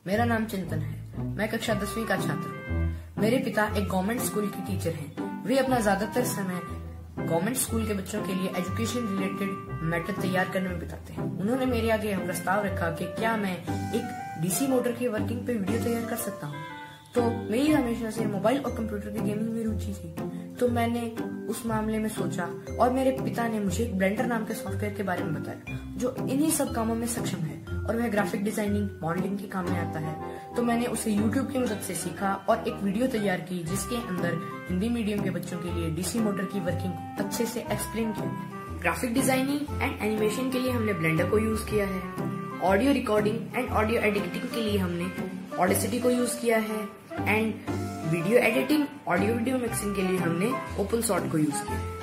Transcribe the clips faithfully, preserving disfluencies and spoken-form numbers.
मेरा नाम चिंतन है। मैं कक्षा दसवीं का छात्र हूँ। मेरे पिता एक गवर्नमेंट स्कूल के टीचर हैं। वे अपना ज्यादातर समय गवर्नमेंट स्कूल के बच्चों के लिए एजुकेशन रिलेटेड मैटर तैयार करने में बिताते हैं। उन्होंने मेरे आगे यह प्रस्ताव रखा कि क्या मैं एक डीसी मोटर की वर्किंग पे वीडियो तैयार कर सकता हूँ। तो मेरी हमेशा से मोबाइल और कंप्यूटर की गेमिंग में रुचि थी, तो मैंने उस मामले में सोचा और मेरे पिता ने मुझे एक ब्लेंडर नाम के सॉफ्टवेयर के बारे में बताया जो इन्हीं सब कामों में सक्षम है और वह ग्राफिक डिजाइनिंग मॉडलिंग के काम में आता है। तो मैंने उसे यूट्यूब की मदद से सीखा और एक वीडियो तैयार की जिसके अंदर हिंदी मीडियम के बच्चों के लिए डीसी मोटर की वर्किंग अच्छे से एक्सप्लेन किया। ग्राफिक डिजाइनिंग एंड एनिमेशन के लिए हमने ब्लेंडर को यूज किया है। Audio recording and audio editing के लिए हमने ऑडेसिटी को यूज किया है and video editing audio video mixing के लिए हमने ओपनसॉर्ट को यूज किया है।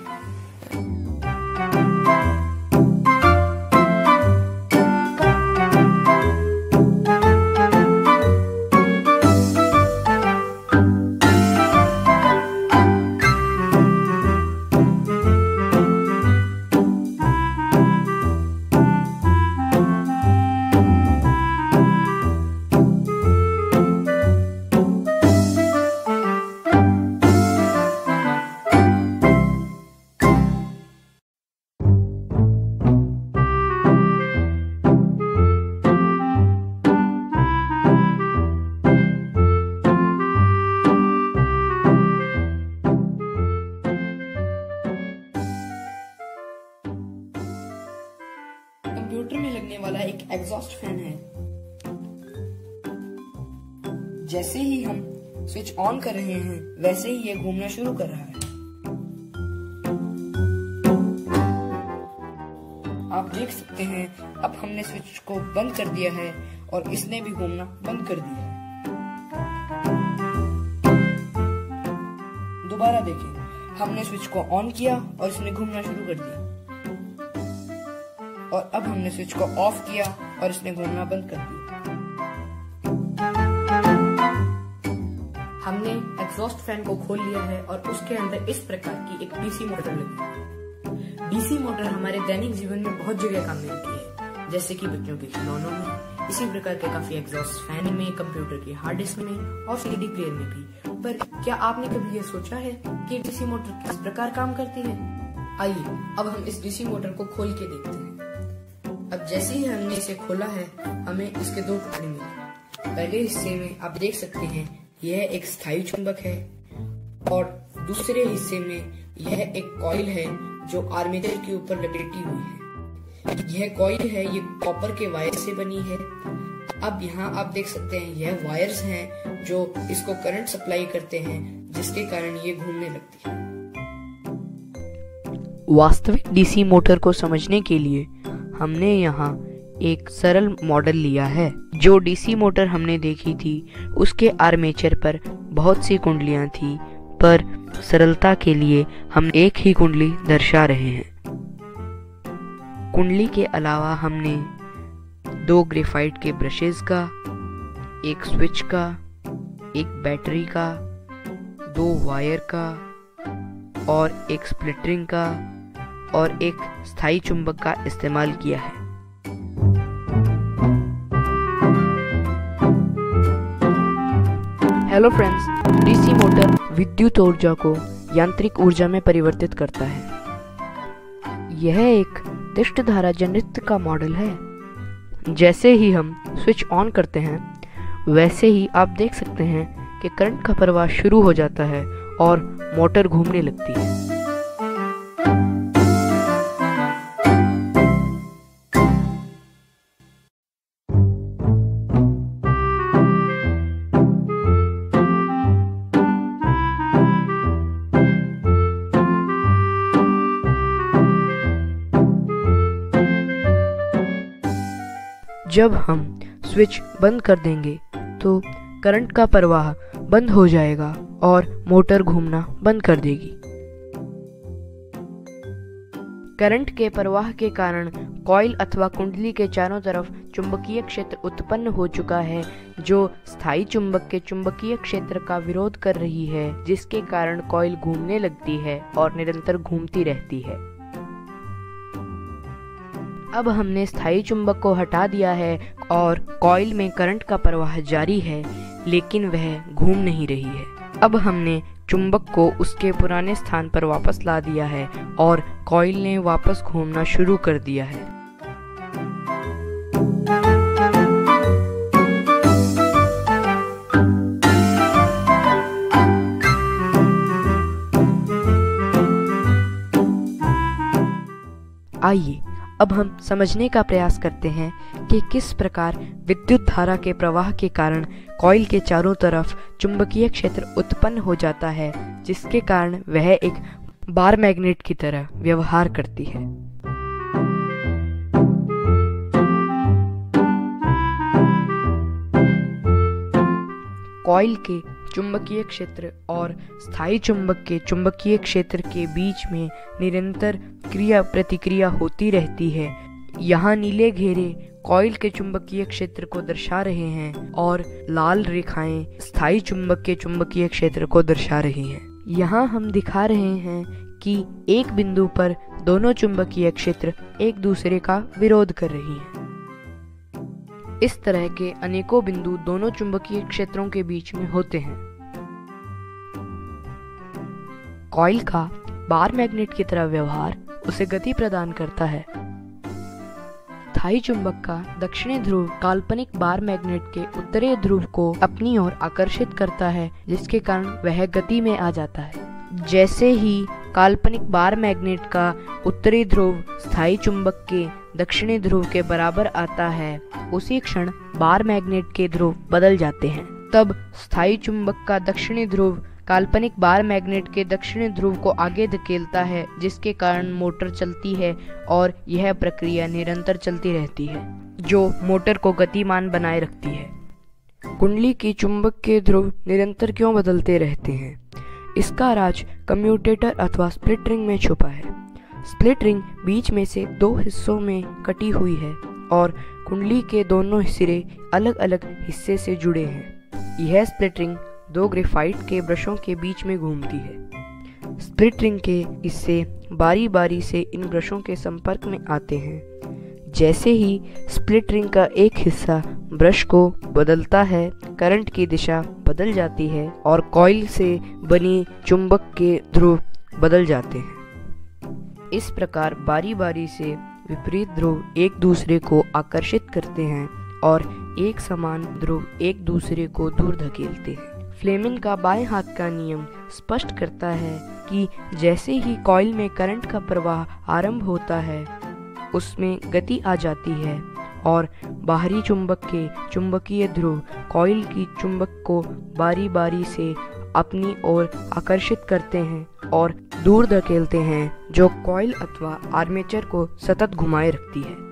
कंप्यूटर में लगने वाला एक एग्जॉस्ट फैन है। जैसे ही हम स्विच ऑन कर रहे हैं वैसे ही ये घूमना शुरू कर रहा है। आप देख सकते हैं अब हमने स्विच को बंद कर दिया है और इसने भी घूमना बंद कर दिया है। दोबारा देखें, हमने स्विच को ऑन किया और इसने घूमना शुरू कर दिया और अब हमने स्विच को ऑफ किया और इसने घूमना बंद कर दिया। हमने एग्जॉस्ट फैन को खोल लिया है और उसके अंदर इस प्रकार की एक डीसी मोटर लगी है। डीसी मोटर हमारे दैनिक जीवन में बहुत जगह काम में आती है, जैसे कि बच्चों के खिलौनों में, इसी प्रकार के काफी एग्जॉस्ट फैन में, कंप्यूटर के हार्ड डिस्क में और सीडी प्लेयर में भी। पर क्या आपने कभी यह सोचा है कि डीसी मोटर किस प्रकार काम करती है? आइए अब हम इस डीसी मोटर को खोल के देखते हैं। अब जैसे ही हमने इसे खोला है हमें इसके दो टुकड़े मिले। पहले हिस्से में आप देख सकते हैं यह एक स्थायी चुंबक है और दूसरे हिस्से में यह एक कॉइल है जो आर्मेचर के ऊपर लपेटी हुई है। यह कॉइल है, ये कॉपर के वायर से बनी है। अब यहाँ आप देख सकते हैं यह वायर्स हैं जो इसको करंट सप्लाई करते हैं जिसके कारण ये घूमने लगती है। वास्तविक डीसी मोटर को समझने के लिए हमने यहाँ एक सरल मॉडल लिया है। जो डीसी मोटर हमने देखी थी उसके आर्मेचर पर बहुत सी कुंडलियां थी, पर सरलता के लिए हम एक ही कुंडली दर्शा रहे हैं। कुंडली के अलावा हमने दो ग्रेफाइट के ब्रशेस का, एक स्विच का, एक बैटरी का, दो वायर का और एक स्प्लिटरिंग का और एक स्थायी चुंबक का इस्तेमाल किया है। हेलो फ्रेंड्स, डीसी मोटर विद्युत ऊर्जा को यांत्रिक ऊर्जा में परिवर्तित करता है। यह एक दिष्ट धारा जनित्र का मॉडल है। जैसे ही हम स्विच ऑन करते हैं वैसे ही आप देख सकते हैं कि करंट का प्रवाह शुरू हो जाता है और मोटर घूमने लगती है। जब हम स्विच बंद कर देंगे तो करंट का प्रवाह बंद हो जाएगा और मोटर घूमना बंद कर देगी। करंट के प्रवाह के कारण कॉइल अथवा कुंडली के चारों तरफ चुंबकीय क्षेत्र उत्पन्न हो चुका है जो स्थायी चुंबक के चुंबकीय क्षेत्र का विरोध कर रही है, जिसके कारण कॉइल घूमने लगती है और निरंतर घूमती रहती है। अब हमने स्थायी चुंबक को हटा दिया है और कॉइल में करंट का प्रवाह जारी है, लेकिन वह घूम नहीं रही है। अब हमने चुंबक को उसके पुराने स्थान पर वापस ला दिया है और कॉइल ने वापस घूमना शुरू कर दिया है। आइए अब हम समझने का प्रयास करते हैं कि किस प्रकार विद्युत धारा के प्रवाह के कारण कॉइल के चारों तरफ चुंबकीय क्षेत्र उत्पन्न हो जाता है, जिसके कारण वह एक बार मैग्नेट की तरह व्यवहार करती है। कॉइल के चुंबकीय क्षेत्र और स्थायी चुंबक के चुंबकीय क्षेत्र के बीच में निरंतर क्रिया प्रतिक्रिया होती रहती है। यहाँ नीले घेरे कॉइल के चुंबकीय क्षेत्र को दर्शा रहे हैं और लाल रेखाएं स्थायी चुंबक के चुंबकीय क्षेत्र को दर्शा रही हैं। यहाँ हम दिखा रहे हैं कि एक बिंदु पर दोनों चुंबकीय क्षेत्र एक दूसरे का विरोध कर रही हैं। इस तरह के अनेकों बिंदु दोनों चुंबकीय क्षेत्रों के बीच में होते हैं। कॉइल का बार मैग्नेट की तरह व्यवहार उसे गति प्रदान करता है। स्थायी चुंबक का दक्षिणी ध्रुव काल्पनिक बार मैग्नेट के उत्तरी ध्रुव को अपनी ओर आकर्षित करता है, जिसके कारण वह गति में आ जाता है। जैसे ही काल्पनिक बार मैग्नेट का उत्तरी ध्रुव स्थायी चुंबक के दक्षिणी ध्रुव के बराबर आता है, उसी क्षण बार मैग्नेट के ध्रुव बदल जाते हैं। तब स्थायी चुंबक का दक्षिणी ध्रुव काल्पनिक बार मैग्नेट के दक्षिणी ध्रुव को आगे धकेलता है, जिसके कारण मोटर चलती है और यह प्रक्रिया निरंतर चलती रहती है, जो मोटर को गतिमान बनाए रखती है। कुंडली की चुंबक के ध्रुव निरंतर क्यों बदलते रहते हैं? इसका राज कम्यूटेटर अथवा स्प्लिट रिंग में छुपा है। स्प्लिट रिंग बीच में से दो हिस्सों में कटी हुई है और कुंडली के दोनों सिरे अलग अलग हिस्से से जुड़े हैं। यह स्प्लिट रिंग दो ग्रेफाइट के ब्रशों के बीच में घूमती है। स्प्लिट रिंग के हिस्से बारी बारी से इन ब्रशों के संपर्क में आते हैं। जैसे ही स्प्लिट रिंग का एक हिस्सा ब्रश को बदलता है, करंट की दिशा बदल जाती है और कॉइल से बनी चुंबक के ध्रुव बदल जाते हैं। इस प्रकार बारी बारी से विपरीत ध्रुव एक दूसरे को आकर्षित करते हैं और एक समान ध्रुव एक दूसरे को दूर धकेलते हैं। फ्लेमिंग का बाएं हाथ का नियम स्पष्ट करता है कि जैसे ही कॉइल में करंट का प्रवाह आरंभ होता है, उसमें गति आ जाती है और बाहरी चुंबक के चुंबकीय ध्रुव कॉइल की चुंबक को बारी बारी से अपनी ओर आकर्षित करते हैं और दूर धकेलते हैं, जो कॉइल अथवा आर्मेचर को सतत घुमाए रखती है।